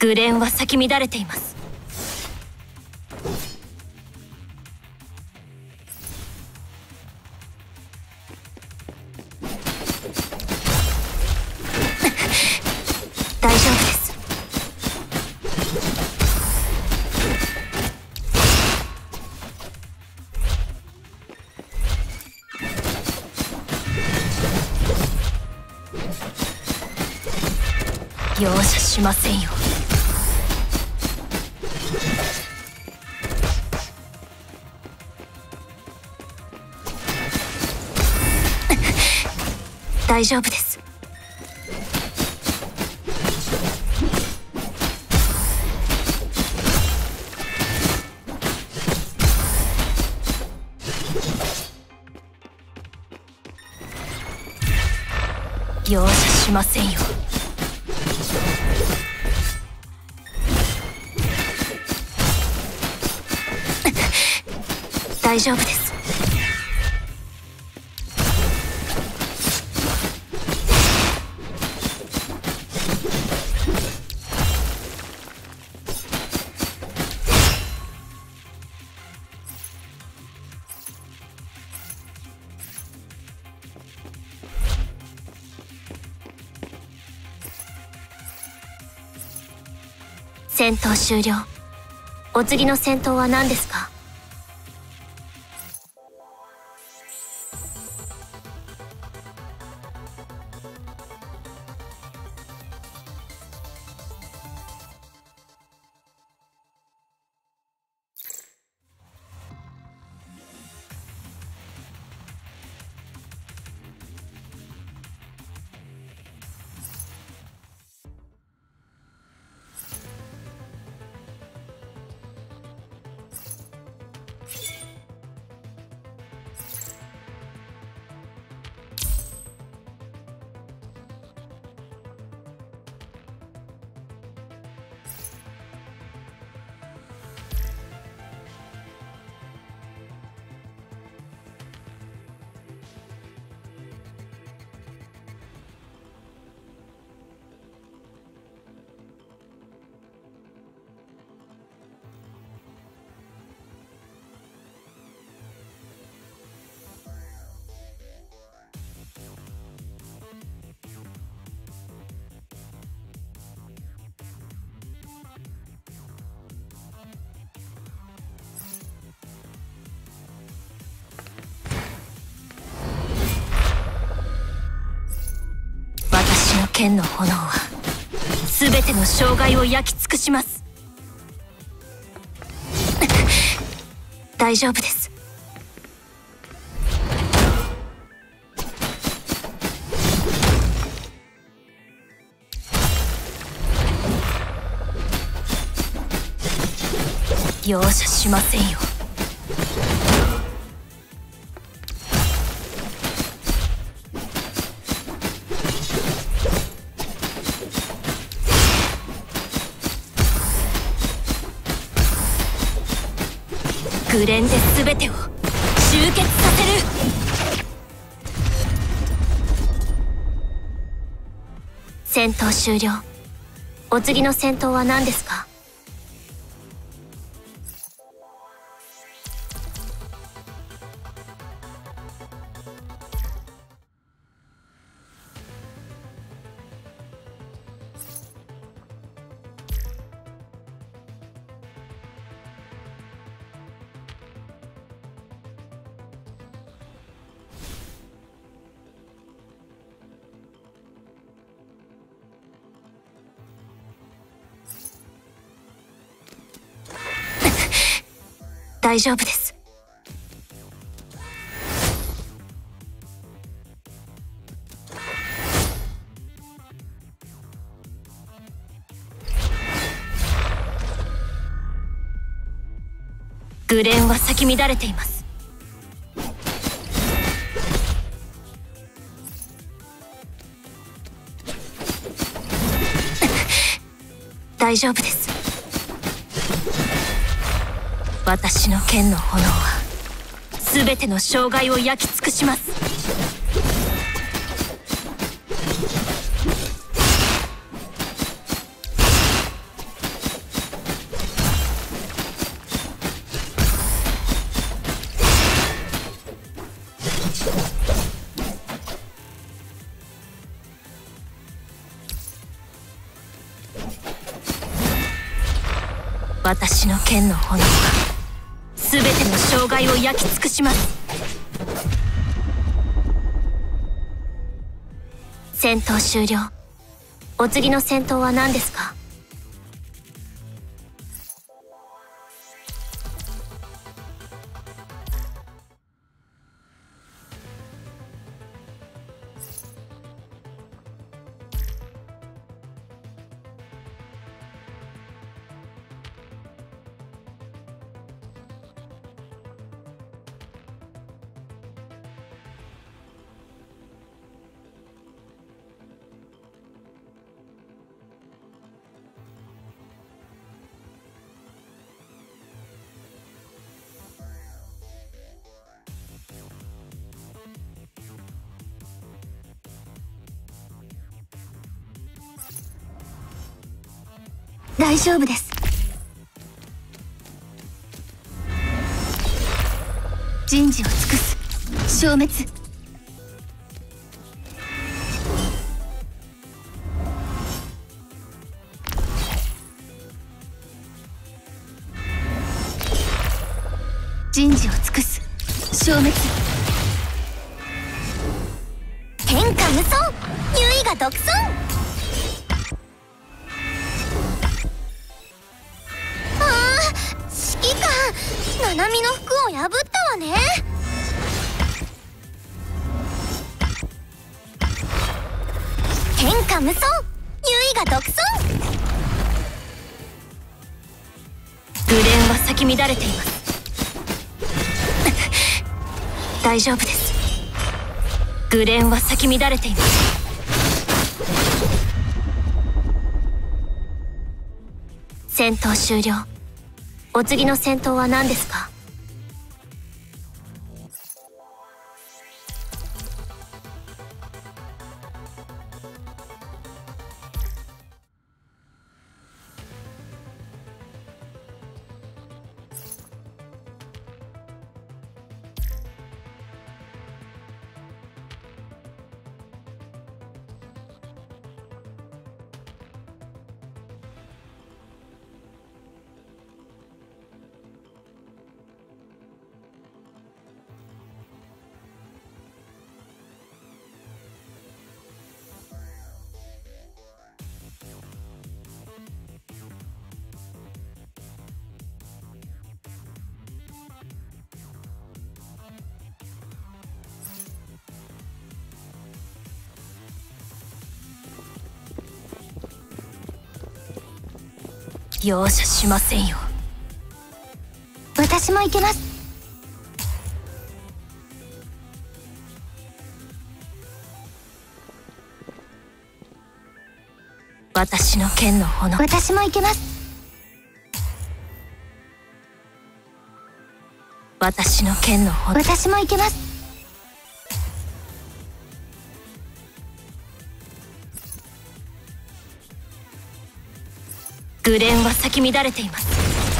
紅蓮は咲き乱れています。大丈夫です。容赦しませんよ。大丈夫です。容赦しませんよ。大丈夫です。戦闘終了。お次の戦闘は何ですか？剣の炎は全ての障害を焼き尽くします。大丈夫です。容赦しませんよ。紅蓮で全てを集結させる。戦闘終了。お次の戦闘は何ですか？大丈夫です。紅蓮は咲き乱れています。大丈夫です。私の剣の炎は全ての障害を焼き尽くします。 私の剣の炎は全ての障害を焼き尽くします。戦闘終了。お次の戦闘は何ですか？大丈夫です。人事を尽くす。消滅。人事を尽くす。消滅。天下無双。優位が独尊。ナナミの服を破ったわね。天下無双。優位が独尊。グレンは咲き乱れています。大丈夫です。グレンは咲き乱れています。戦闘終了。お次の戦闘は何ですか？容赦しませんよ。私も行けます。私の剣の炎。私も行けます。私の剣の炎。私も行けます。グレンは咲き乱れています。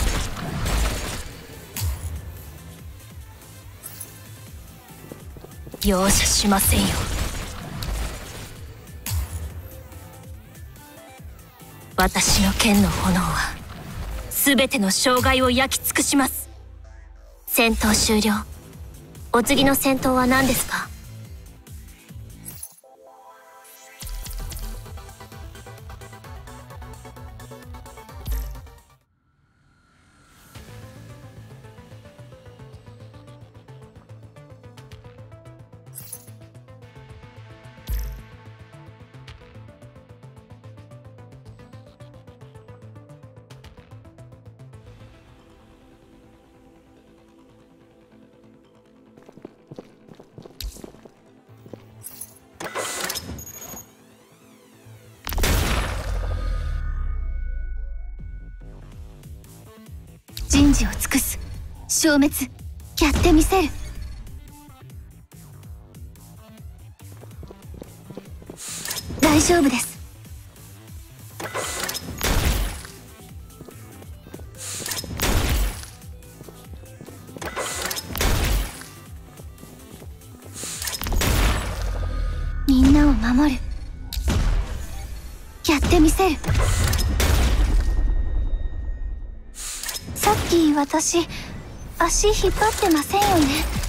容赦しませんよ。私の剣の炎は全ての障害を焼き尽くします。戦闘終了。お次の戦闘は何ですか？人事を尽くす。消滅。やってみせる。大丈夫です。みんなを守る。やってみせる。 き私足引っ張ってませんよね。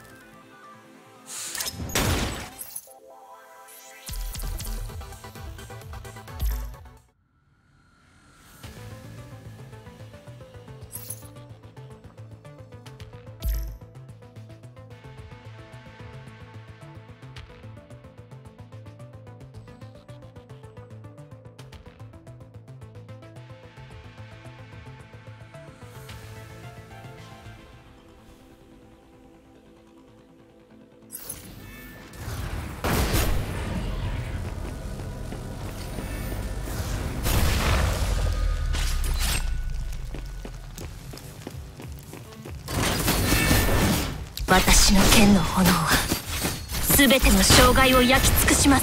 私の剣の炎は全ての障害を焼き尽くします。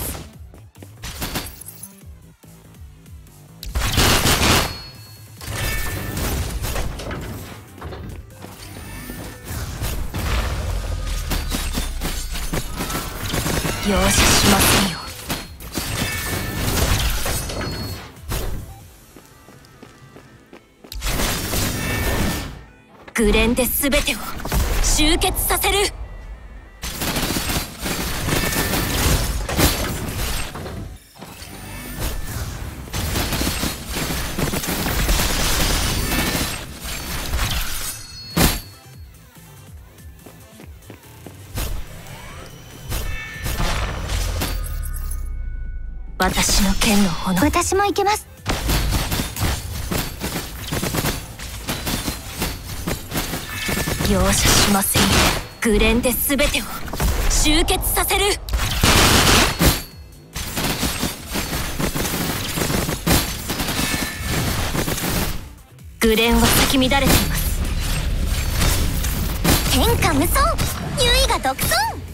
容赦しませんよ。グレンで全てを集結させる。私の剣の炎。 私も行けます。 容赦しませんよ。グレンで全てを集結させる。グレンは咲き乱れています。 天下無双、優位が独尊。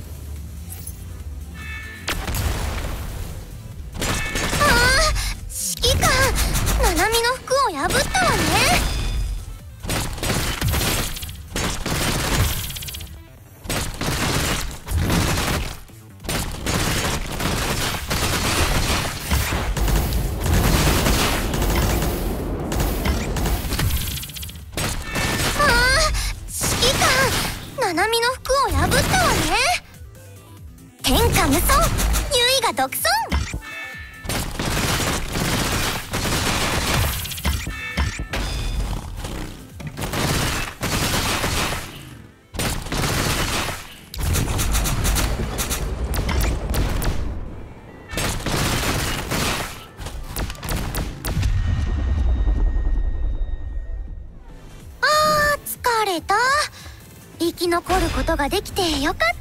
指揮官、ナナミの服を破ったわね。ナナミの服を破ったわね。天下無双、優位が独尊。疲れた。生き残ることができてよかったよ。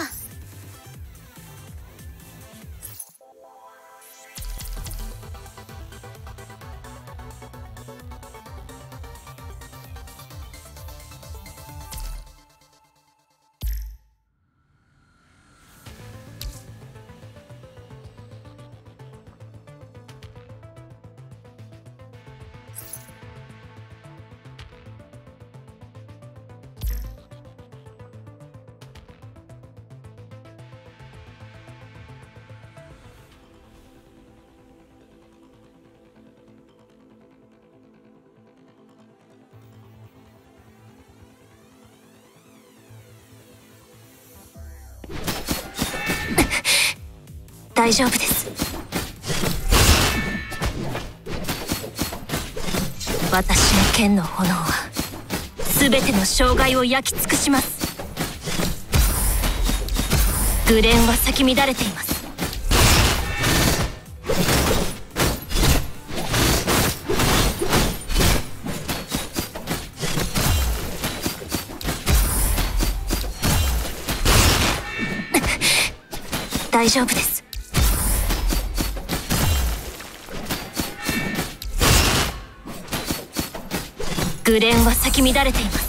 大丈夫です。私の剣の炎は全ての障害を焼き尽くします。グレンは咲き乱れています。大丈夫です。グレンは咲き乱れています。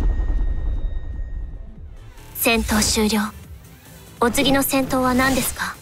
戦闘終了。お次の戦闘は何ですか？